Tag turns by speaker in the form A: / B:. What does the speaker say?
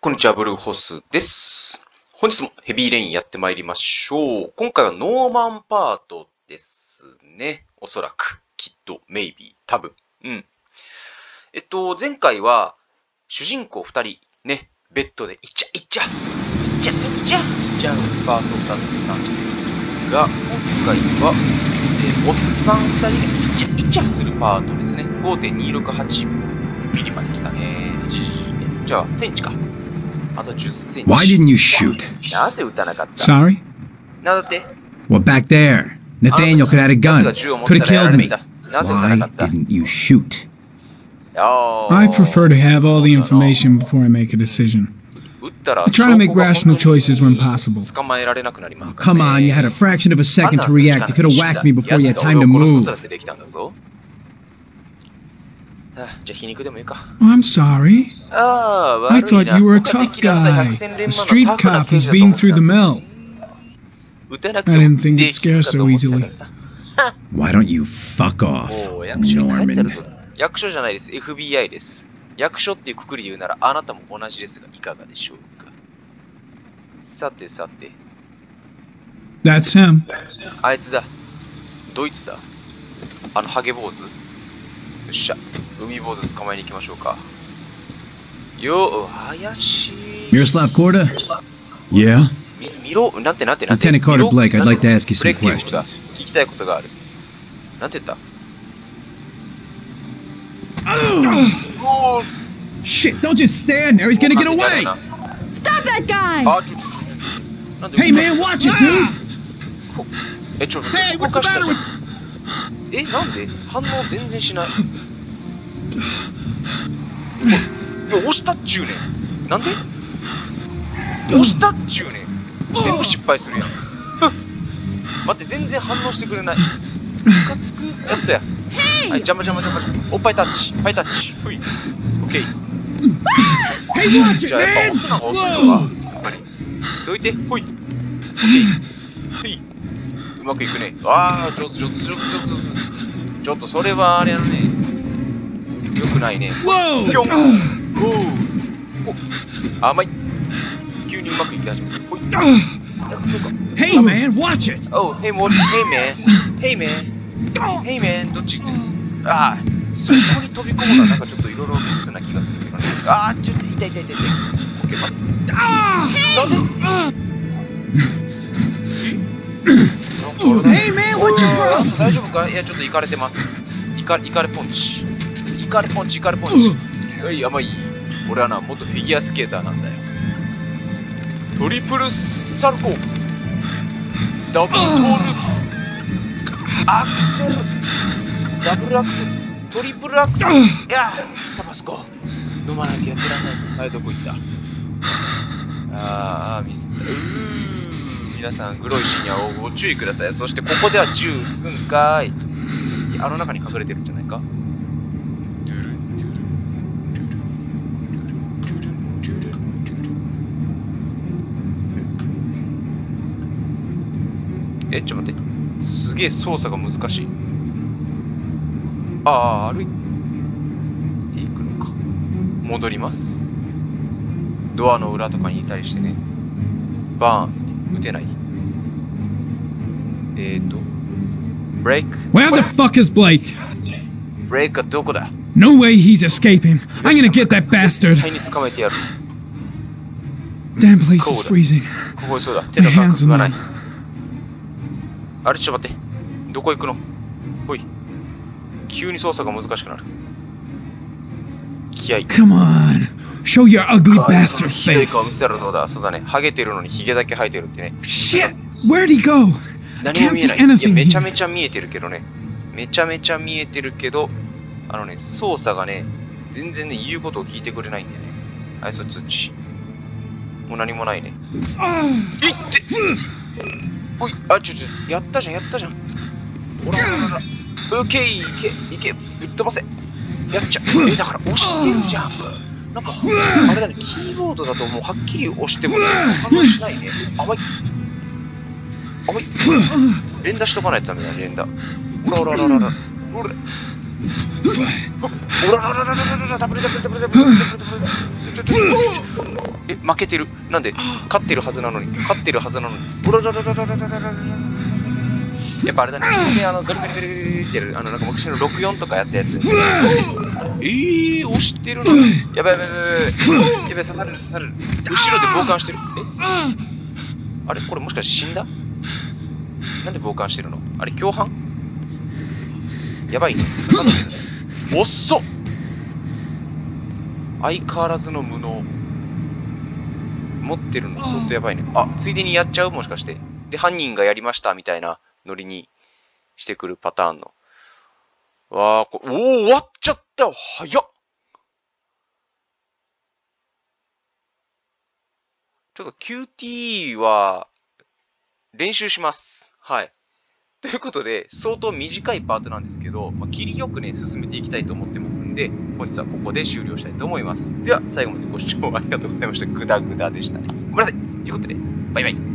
A: こんにちは、ブルーホスです。本日もヘビーレインやってまいりましょう。今回はノーマンパートですね。おそらく、きっと、メイビー、多分。前回は、主人公2人、ね、ベッドでイチャイチャしちゃうパートだったんですが、今回は、おっさん2人がイチャイチャするパートですね。5.268 ミリまで来たね。じゃあ、センチか。あと10センチ。
B: Why didn't you shoot?
A: なぜ撃たなかった
B: Sorry?
A: なんだって
B: Well, back there. Nathaniel could have had a gun. Could have killed me.
A: なぜ撃たなか
B: Why
A: った
B: didn't you shoot?
C: I prefer to have all the information before I make a decision.
A: 撃ったら
C: I try to make rational choices when possible.
A: 捕まえられなくなりますから
B: Come on, you had a fraction of a second to react. You could have whacked me before you had time to move.
A: じゃあ皮肉でもいいか。
C: Oh, I'm sorry.
A: ああ、
C: I
A: 悪い
C: thought
A: な。
C: you were a
A: 他
C: tough
A: 敵だった
C: guy.
A: 百戦錬
C: A
A: 磨の
C: street
A: タフな
C: cop
A: 刑
C: who's
A: 事だと思
C: being
A: ってた
C: through the mill.
A: 撃てなくて
C: I
A: も
C: didn't think
A: で
C: you'd
A: きる
C: scare
A: かと
C: so
A: 思ってたか
C: easily.
A: らさ。
B: Why don't you fuck off,
A: もう役所に帰ってると
B: Norman?
A: 役所じゃないです。FBI です。役所っていうくくりで言うならあなたも同じですがいかがでしょうか。さてさて。
C: That's him.
A: あいつだ。ドイツだ。あのハゲ坊主。よっしゃ。海坊主捕まえに行きましょうか。よー、怪しい。
B: Miroslav Korda? Yeah?
A: ミロ、なんて
B: Lieutenant Carter Blake, I'd like to ask you some
A: ブレイク警部だ
B: questions.
A: 聞きたいことがある。なんて言った
B: Shit, don't just stand there. He's gonna get away.
D: Stop that guy!
A: あ、ちょ。なんで
B: Hey, man, watch it, dude.
A: え、ちょっと待って、動かしたじゃん。え、なんで反応全然しない。いや、押したっちゅうねん。なんで押したっちゅうねん。全部失敗するやん。待って、全然反応してくれない。ムカつくやったや。はい、邪魔。おっぱいタッチ。パイタッチ。ふい。オッケー。
B: Hey, watch
A: じ
B: it,
A: ゃあやっぱ
B: man.
A: 押すのが押すのが、やっぱり。どいて、ほい。オッケー。ふい。うまくいくね。ああ、上手。ちょっとそれはあれやね。よくないね。
B: Whoa!
A: ぴょん。おう。ほ。甘い。急にうまくいき始めた。ほい。そうか。
B: Hey, man, watch it.
A: Oh, hey, man. Hey, man. どっち行ってああ、そこに飛び込むのはなんかちょっといろいろミスな気がするけどね。ああ、ちょっと痛い。こけます。なんで
B: Hey, man, what's your problem?
A: 大丈夫かいや、ちょっとイカれてます。イカレポンチ。いや、まあいい。俺はな、元フィギュアスケーターなんだよ。トリプルサルコー。ダブルトーループ。アクセル。ダブルアクセル。トリプルアクセル。いやー、タバスコ。飲まなきゃやってらんないぞ。はい、どこ行ったミスった。皆さん、グロいシーンにはご注意ください。そして、ここでは銃撃つんかーい。あの中に隠れてるんじゃないか。ちょっと待って。すげえ操作が難しい。歩いていくのか。戻ります。ドアの裏とかにいたりしてね。バーンって撃てない。ブレイク。
C: Where the fuck is Blake?
A: ブレイクはどこだ
C: No way he's escaping. I'm gonna get that bastard.
A: 絶対に捕まえてやる。
C: Damn place is freezing.
A: ここそうだ。手の感覚がない。あれ、ちょっと待って。どこ行くのほい。急に操作が難しくなる。気合い。
C: Come on. Show your ugly bastard
A: ひどい
C: face.
A: 顔見せたらどうだそうだね。ハゲてるのにヒゲだけ生えてるってね。
C: Shit. Where'd he go? I
A: 何も
C: can't
A: 見え
C: see
A: ない。いや、
C: anything
A: めちゃ
C: here.
A: めちゃ見えてるけどね。めちゃめちゃ見えてるけど、操作がね、全然ね、言うことを聞いてくれないんだよね。はい、そっち。もう何もないね。いっておい、やったじゃん。ほら。オッケー、いけ、ぶっ飛ばせ。やっちゃう。だから押してるじゃん。なんか、あれだね、キーボードだともうはっきり押しても全然反応しないね。甘い。連打しとかないとダメだね、連打。ほら。 おららららららら、ダブルダブルダブルダブルダブルダブル。え、負けてる。なんで勝ってるはずなのに。勝ってるはずなのに。おらららららららららら。やっぱあれだね。で、ガリガリガリガリってやる。なんか昔の64とかやったやつ。押してるの。やばいやばいやばい。やばい、刺される刺される。後ろで傍観してる。あれこれもしかして死んだ？なんで傍観してるの？あれ共犯？やばいね。おっそ！相変わらずの無能。持ってるの相当やばいね。あ、ついでにやっちゃう？もしかして。で、犯人がやりましたみたいなノリにしてくるパターンの。わー、終わっちゃったよ。早っ。ちょっと QT は練習します。はい。ということで、相当短いパートなんですけど、切りよくね、進めていきたいと思ってますんで、本日はここで終了したいと思います。では、最後までご視聴ありがとうございました。グダグダでしたね。ごめんなさい。ということで、バイバイ。